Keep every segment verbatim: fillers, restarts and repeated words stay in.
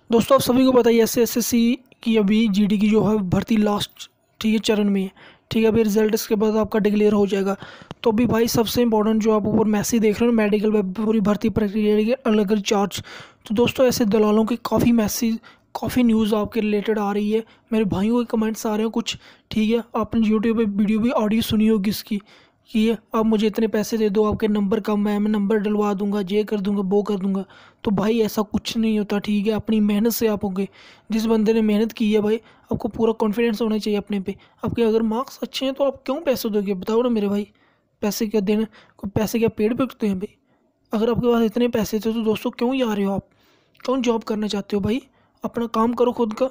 दोस्तों आप सभी को पता है एस एस सी की अभी जीडी की जो है भर्ती लास्ट ठीक है चरण में है। ठीक है, अभी रिजल्ट इसके बाद आपका डिक्लेयर हो जाएगा। तो अभी भाई सबसे इंपॉर्टेंट जो आप ऊपर मैसेज देख रहे हो मेडिकल में पूरी भर्ती प्रक्रिया के अलग अलग चार्ज। तो दोस्तों ऐसे दलालों की काफ़ी मैसेज काफ़ी न्यूज़ आपके रिलेटेड आ रही है, मेरे भाइयों के कमेंट्स आ रहे हैं कुछ। ठीक है, आपने यूट्यूब पे वीडियो भी ऑडियो सुनी होगी इसकी कि ये आप मुझे इतने पैसे दे दो, आपके नंबर कम है, मैं नंबर डलवा दूंगा, ये कर दूंगा वो कर दूंगा। तो भाई ऐसा कुछ नहीं होता। ठीक है, अपनी मेहनत से आप होंगे। जिस बंदे ने मेहनत की है भाई, आपको पूरा कॉन्फिडेंस होना चाहिए अपने पे। आपके अगर मार्क्स अच्छे हैं तो आप क्यों पैसे दोगे, बताओ ना मेरे भाई। पैसे क्या देने, कोई पैसे क्या पेड़ पे उगते हैं भाई? अगर आपके पास इतने पैसे थे तो दोस्तों क्यों ही आ रहे हो आप? क्यों जॉब करना चाहते हो भाई? अपना काम करो खुद का।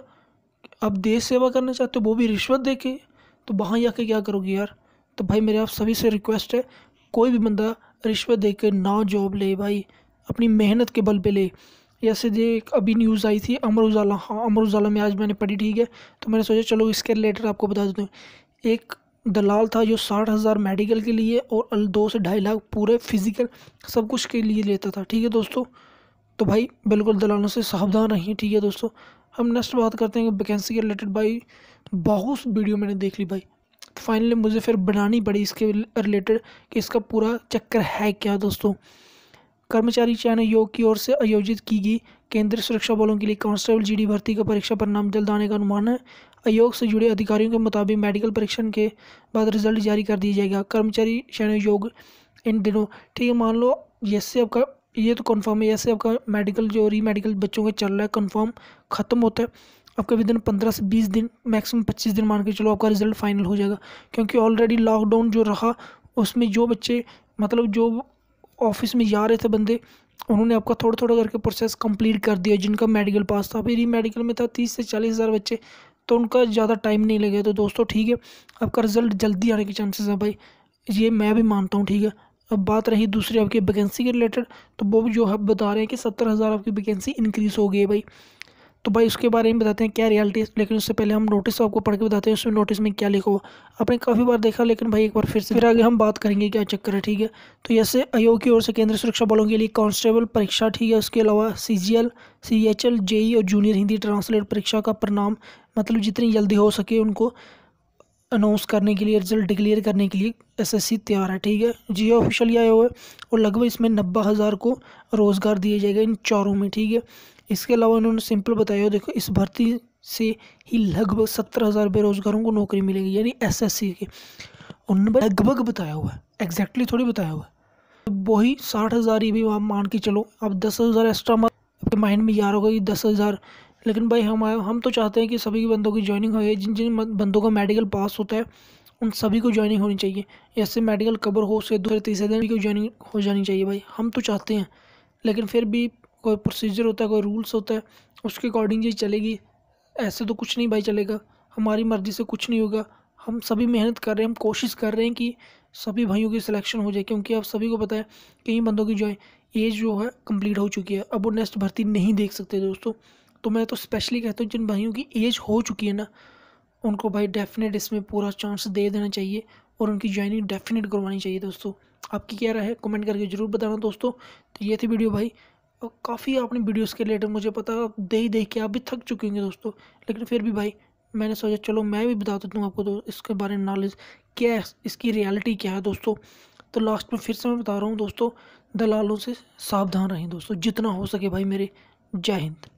आप देश सेवा करना चाहते हो वो भी रिश्वत दे के, तो वहाँ जाके क्या करोगे यार? तो भाई मेरे आप सभी से रिक्वेस्ट है, कोई भी बंदा रिश्वत दे के ना जॉब ले भाई, अपनी मेहनत के बल पे ले। जैसे ये एक अभी न्यूज़ आई थी अमर उजाला, हाँ अमर उजाला में आज मैंने पढ़ी। ठीक है, तो मैंने सोचा चलो इसके रिलेटेड आपको बता देता हूँ। एक दलाल था जो साठ हज़ार मेडिकल के लिए और अल- दो से ढाई लाख पूरे फिजिकल सब कुछ के लिए लेता था। ठीक है दोस्तों, तो भाई बिल्कुल दलालों से सावधान रहिए। ठीक है दोस्तों, हम नेक्स्ट बात करते हैं वैकेंसी के रिलेटेड। भाई बहुत वीडियो मैंने देख ली भाई, फाइनली मुझे फिर बनानी पड़ी इसके रिलेटेड कि इसका पूरा चक्कर है क्या। दोस्तों, कर्मचारी चयन आयोग की ओर से आयोजित की गई केंद्रीय सुरक्षा बलों के लिए कांस्टेबल जीडी भर्ती का परीक्षा परिणाम जल्द आने का अनुमान है। आयोग से जुड़े अधिकारियों के मुताबिक मेडिकल परीक्षण के बाद रिजल्ट जारी कर दिया जाएगा। कर्मचारी चयन आयोग इन दिनों, ठीक है, मान लो जैसे आपका ये तो कंफर्म है, जैसे आपका मेडिकल जो री मेडिकल बच्चों का चल रहा है कंफर्म ख़त्म होता है आपका विद इन पंद्रह से बीस दिन मैक्सिमम पच्चीस दिन मान के चलो आपका रिजल्ट फाइनल हो जाएगा। क्योंकि ऑलरेडी लॉकडाउन जो रहा उसमें जो बच्चे मतलब जो ऑफिस में जा रहे थे बंदे, उन्होंने आपका थोड़ा थोड़ा करके प्रोसेस कंप्लीट कर दिया जिनका मेडिकल पास था। फिर री मेडिकल में था तीस से चालीस हज़ार बच्चे, तो उनका ज़्यादा टाइम नहीं लगे। तो दोस्तों ठीक है, आपका रिजल्ट जल्दी आने के चांसेस हैं भाई, ये मैं भी मानता हूँ। ठीक है, अब बात रही दूसरी आपकी वैकेंसी के रिलेटेड, तो वो भी जो है बता रहे हैं कि सत्तर हज़ार आपकी वैकेंसी इंक्रीज़ हो गई है भाई। तो भाई उसके बारे में बताते हैं क्या रियलिटी है, लेकिन उससे पहले हम नोटिस आपको पढ़ के बताते हैं उसमें नोटिस में क्या लिखा हुआ। आपने काफ़ी बार देखा, लेकिन भाई एक बार फिर से फिर आगे हम बात करेंगे क्या चक्कर है। ठीक है, तो जैसे आयोग की ओर से केंद्रीय सुरक्षा बलों के लिए कांस्टेबल परीक्षा, ठीक है, उसके अलावा C G L C H L JE और जूनियर हिंदी ट्रांसलेट परीक्षा का परिणाम मतलब जितनी जल्दी हो सके उनको अनाउंस करने के लिए, रिजल्ट डिक्लेयर करने के लिए एसएससी तैयार है। ठीक है, जियो ऑफिशियल आया हुआ है और लगभग इसमें नब्बे हज़ार को रोज़गार दिया जाएगा इन चारों में। ठीक है, इसके अलावा उन्होंने सिंपल बताया, देखो इस भर्ती से ही लगभग सत्तर हज़ार बेरोजगारों को नौकरी मिलेगी, यानी एसएससी के उन्होंने लगभग बताया हुआ है, एग्जैक्टली थोड़ी बताया हुआ है। तो वही साठ हज़ार ही भी आप मान के चलो, अब दस हज़ार एक्स्ट्रा आपके माइंड में यार होगा कि दस हज़ार। लेकिन भाई हम हम तो चाहते हैं कि सभी बंदों की ज्वाइनिंग हो, जिन जिन बंदों का मेडिकल पास होता है उन सभी को ज्वाइनिंग होनी चाहिए। ऐसे मेडिकल कवर हो उसके दूसरे तीसरे दिन की ज्वाइनिंग हो जानी चाहिए भाई, हम तो चाहते हैं। लेकिन फिर भी कोई प्रोसीजर होता है, कोई रूल्स होता है, उसके अकॉर्डिंग ये चलेगी। ऐसे तो कुछ नहीं भाई चलेगा, हमारी मर्ज़ी से कुछ नहीं होगा। हम सभी मेहनत कर रहे हैं, हम कोशिश कर रहे हैं कि सभी भाइयों की सिलेक्शन हो जाए, क्योंकि आप सभी को पता है कई बंदों की जो है एज जो है कंप्लीट हो चुकी है, अब वो नेक्स्ट भर्ती नहीं देख सकते दोस्तों। तो मैं तो स्पेशली कहता हूँ जिन भाइयों की एज हो चुकी है ना, उनको भाई डेफिनेट इसमें पूरा चांस दे देना चाहिए और उनकी ज्वाइनिंग डेफिनेट करवानी चाहिए। दोस्तों आपकी क्या राय है कमेंट करके ज़रूर बताना दोस्तों। तो ये थी वीडियो भाई, और काफ़ी आपने वीडियोस के रिलेटेड मुझे पता देख देख के आप भी थक चुके होंगे दोस्तों, लेकिन फिर भी भाई मैंने सोचा चलो मैं भी बता देता हूँ आपको तो इसके बारे में नॉलेज क्या है, इसकी रियलिटी क्या है दोस्तों। तो लास्ट में फिर से मैं बता रहा हूँ दोस्तों, दलालों से सावधान रहें दोस्तों जितना हो सके भाई मेरे। जय हिंद।